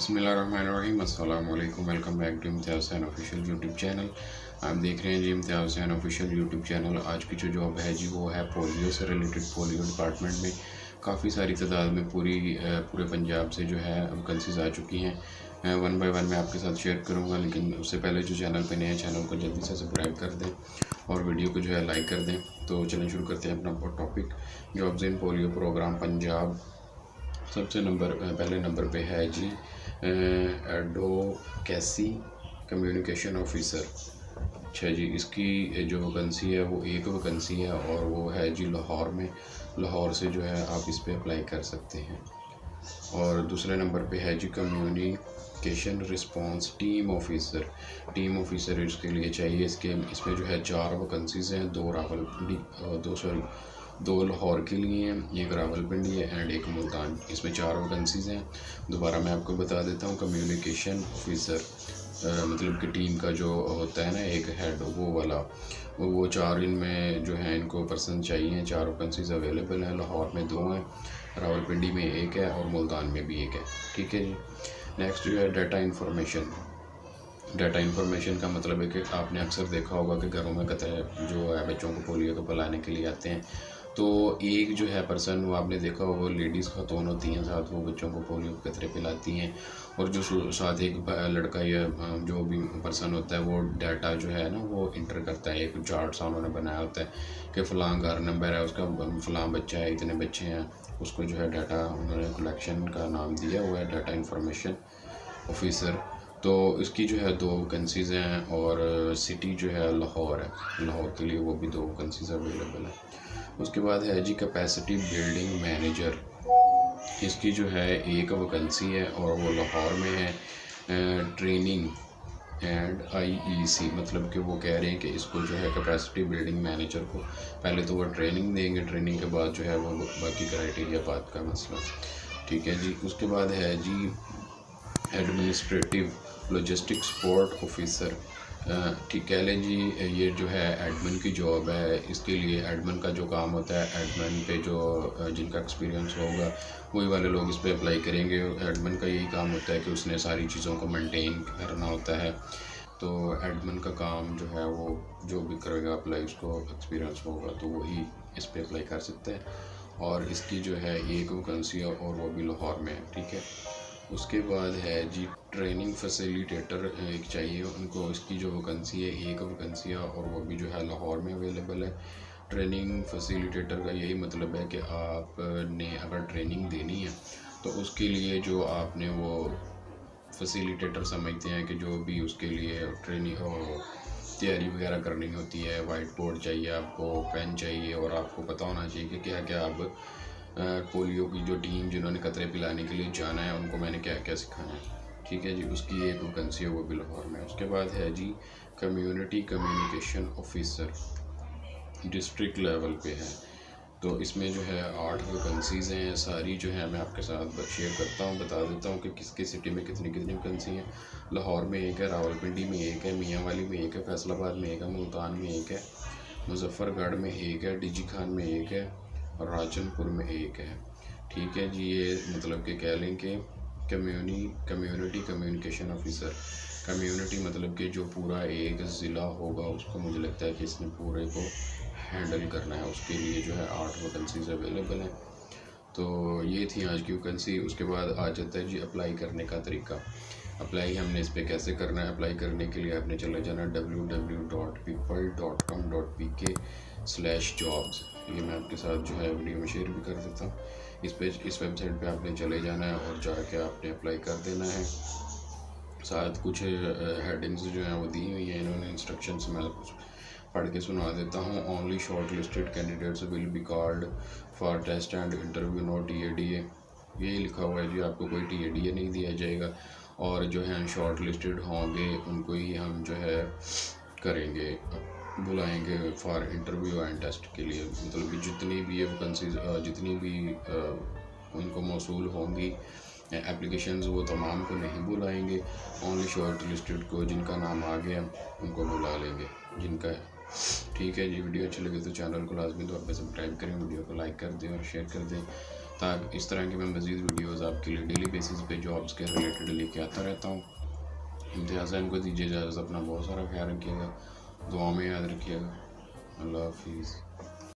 बिस्मिल्लाहिर्रहमानिर्रहीम अस्सलाम वालेकुम। Welcome back to Imtiaz Hussain official YouTube channel. आप देख रहे हैं जी Imtiaz Hussain official YouTube channel. आज की जो जॉब है जी वो है पोलियो से रिलेटेड। पोलियो डिपार्टमेंट में काफ़ी सारी तादाद में पूरे पंजाब से जो है वैकेंसीज आ चुकी हैं। वन बाय वन मैं आपके साथ शेयर करूँगा, लेकिन उससे पहले जो चैनल पे नए चैनल को जल्दी से सब्सक्राइब कर दें और वीडियो को जो है लाइक कर दें। तो चलें शुरू करते हैं अपना topic. Jobs in polio program Punjab. सबसे पहले नंबर पे है जी एडवोकेसी कम्युनिकेशन ऑफिसर। अच्छा जी, इसकी जो वैकेंसी है वो एक वैकेंसी है और वो है जी लाहौर में। लाहौर से जो है आप इस पर अप्लाई कर सकते हैं। और दूसरे नंबर पे है जी communication response team officer. Team officer इसके लिए चाहिए। इसमें जो है 4 वैकेंसीज हैं, 2 लाहौर के लिए हैं, एक रावलपिंडी है एंड एक मुल्तान। इसमें 4 वैकेंसीज हैं। दोबारा मैं आपको बता देता हूँ। कम्युनिकेशन ऑफिसर मतलब कि टीम का जो होता है ना एक हेड, वो वाला, वो 4 इनमें जो है इनको पर्सन चाहिए। 4 वैकेंसीज अवेलेबल हैं। लाहौर में 2 हैं, रावलपिंडी में 1 है और मुल्तान में भी 1 है। ठीक है जी। नेक्स्ट जो है डाटा इंफॉर्मेशन। डाटा इंफॉर्मेशन का मतलब है कि आपने अक्सर देखा होगा कि घरों में कतरे जो है बच्चों को पोलियो को पिलाने के लिए आते हैं। तो एक जो है पर्सन, वो आपने देखा होगा लेडीज़ खातून होती हैं, साथ वो बच्चों को पोलियो के कतरे पिलाती हैं। और जो साथ एक लड़का या जो भी पर्सन होता है वो डाटा जो है ना वो इंटर करता है। एक चार्ट सा उन्होंने बनाया होता है कि फ़लाँ घर नंबर है, उसका फ़लाँ बच्चा है, इतने बच्चे हैं। उसको जो है डाटा उन्होंने कलेक्शन का नाम दिया हुआ है डाटा इंफॉर्मेशन ऑफिसर। तो इसकी जो है 2 वैकेंसीज़ हैं और सिटी जो है लाहौर है। लाहौर के लिए वो भी 2 वैकेंसीज़ अवेलेबल है। उसके बाद है जी कैपेसिटी बिल्डिंग मैनेजर। इसकी जो है एक वैकेंसी है और वो लाहौर में है। ट्रेनिंग एंड आईईसी, मतलब कि वो कह रहे हैं कि इसको जो है कैपेसिटी बिल्डिंग मैनेजर को पहले तो वो ट्रेनिंग देंगे, ट्रेनिंग के बाद जो है वो बाकी क्राइटेरिया बात का मसला। ठीक है जी। उसके बाद है जी एडमिनिस्ट्रेटिव लॉजिस्टिक सपोर्ट ऑफिसर। ठीक कह लें जी, ये जो है एडमिन की जॉब है। इसके लिए एडमिन का जो काम होता है, एडमिन पे जो जिनका एक्सपीरियंस होगा वही वाले लोग इस पर अप्लाई करेंगे। एडमिन का यही काम होता है कि उसने सारी चीज़ों को मेंटेन करना होता है। तो एडमिन का काम जो है वो जो भी करेगा अप्लाई, उसको एक्सपीरियंस होगा तो वही इस पर अप्लाई कर सकते हैं। और इसकी जो है एक वैकेंसी है और वो भी लाहौर में है। ठीक है। उसके बाद है जी ट्रेनिंग फैसिलिटेटर एक चाहिए उनको। इसकी जो वैकेंसी है एक वैकेंसी है और वो भी जो है लाहौर में अवेलेबल है। ट्रेनिंग फैसिलिटेटर का यही मतलब है कि आपने अगर ट्रेनिंग देनी है तो उसके लिए जो आपने वो फैसिलिटेटर समझते हैं कि जो भी उसके लिए ट्रेनिंग तैयारी वगैरह करनी होती है, वाइट बोर्ड चाहिए आपको, पेन चाहिए और आपको पता होना चाहिए कि क्या क्या अब पोलियो की जो टीम जिन्होंने कतरे पिलाने के लिए जाना है उनको मैंने क्या क्या सिखाना है। ठीक है जी। उसकी एक वैकेंसी है, वो भी लाहौर में। उसके बाद है जी community communication officer, district level पे है। तो इसमें जो है 8 वैकेंसीज़ हैं। सारी जो है मैं आपके साथ शेयर करता हूँ, बता देता हूँ कि किसकी सिटी में कितनी कितनी वैकेंसी हैं। लाहौर में 1 है, रावलपिंडी में 1 है, मियांवाली में 1 है, फैसलाबाद में 1 है, मुल्तान में 1 है, मुजफ्फरगढ़ में 1 है, डीजी खान में 1 है और राजनपुर में 1 है। ठीक है जी। ये मतलब कि कह लें कि कम्युनिटी कम्युनिकेशन ऑफिसर। कम्युनिटी मतलब कि जो पूरा एक ज़िला होगा उसको मुझे लगता है कि इसने पूरे को हैंडल करना है। उसके लिए जो है 8 वैकेंसीज अवेलेबल हैं। तो ये थी आज की वैकेंसी। उसके बाद आ जाता है जी अप्लाई करने का तरीका। अप्लाई हमने इस पर कैसे करना है। अप्लाई करने के लिए आपने चले जाना www.people.com.pk/jobs। ये मैं आपके साथ जो है वीडियो में शेयर भी कर देता हूँ। इस वेबसाइट पे आपने चले जाना है और जाके आपने अप्लाई कर देना है। साथ कुछ हेडिंग्स जो हैं वो दी हुई हैं इन्होंने, इंस्ट्रक्शंस मैं कुछ पढ़ के सुना देता हूँ। Only short listed candidates will be called for test and interview, no TADA। यही लिखा हुआ है जी, आपको कोई TADA नहीं दिया जाएगा। और जो है शॉर्ट लिस्टेड होंगे उनको ही हम जो है करेंगे, बुलाएंगे फॉर इंटरव्यू एंड टेस्ट के लिए। मतलब कि जितनी भी ये वैकेंसीज जितनी भी उनको मौसूल होंगी एप्लीकेशंस, वो तमाम को नहीं बुलाएंगे। ओनली शॉर्ट लिस्टेड को जिनका नाम आ गया उनको बुला लेंगे जिनका है। ठीक है जी। वीडियो अच्छी लगी तो चैनल को लाजमी तौर पर सब्सक्राइब करें, वीडियो को लाइक कर दें और शेयर कर दें ताकि इस तरह की मैं मज़ीद वीडियोज़ आपके लिए डेली बेसिस पे जॉब्स के रिलेटेड लेके आता रहता हूँ। इम्तियाज़ को दीजिए इजाज़त, अपना बहुत सारा ख्याल रखिएगा, दुआ में याद रखिएगा। अल्लाह हाफिज़।